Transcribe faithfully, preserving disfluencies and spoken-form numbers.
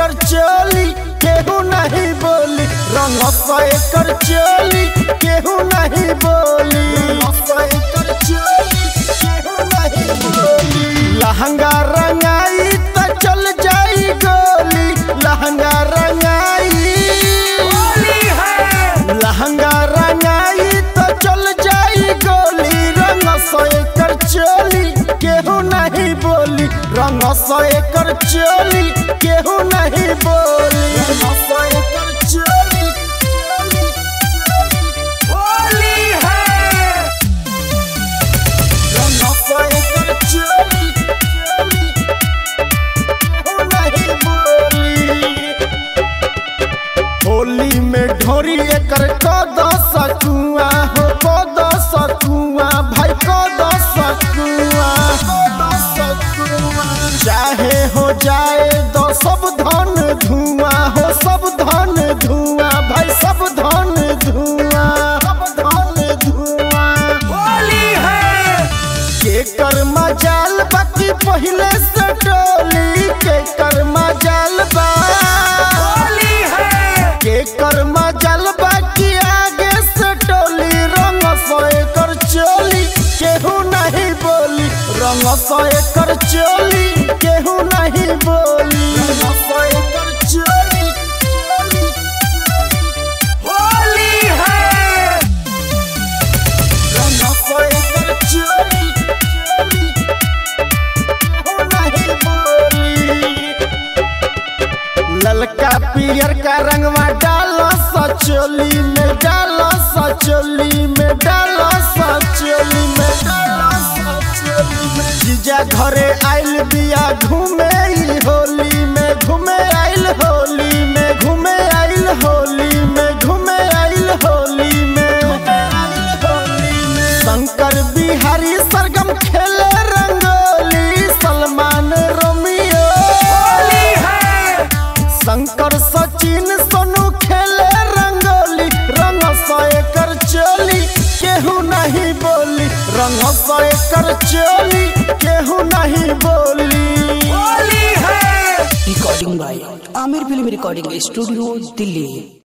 एकर चोली केहू नहीं बोली, रंग सौ एकर चोली केहू नहीं बोली, एकर चोली केहू नहीं बोली। लहंगा रंगाई त चल जाई गोली, लहंगा रंगाई लहंगा रंगाई त चल जाई गोली, रंग सौ एकर चोली केहू नहीं बोली, रंग सौ एकर चोली केहू नहीं बोली, रंग सौ एकर चोली होली है, रंग सौ एकर चोली केहू नहीं बोली। होली में ढोरी एकर कद सकुआ हो, कद सकुआ भाई कद सकुआ, चाहे हो जाए दो सब धन धुआं हो, सब धन धुआं भाई सब धन धुआं, सब धन धुआं। होली है के कर मजाल बाकी पहले से टोली, के कर मजाल बा होली है के कर मजाल बाकी आगे से टोली, रंग सौ एकर चोली केहू नहीं बोली, रंग सौ एकर चोली केहू नहीं बोली, रंग सौ एकर चोली होली है, रंग सौ एकर चोली केहू नहीं बोली। ललका पियर का रंगवा डालो सचोली में, डालो सचोली में, डालो सचोली में, डालो सचोली में। जीजा घरे आइल बिया घूमे ई होली में, घूमे आइल होली में, घूमे आइल होली में, घूमे आइल होली में, शंकर बिहारी सरगम खेले रंगोली, सलमान रोमियो होली है, शंकर सचिन सोनू खेले रंगोली, रंग सौ एकर चोली केहू नहीं बोली, रंग सौ एकर चोली केहू नहीं बोली। Recording by Aamir film recording studio Delhi.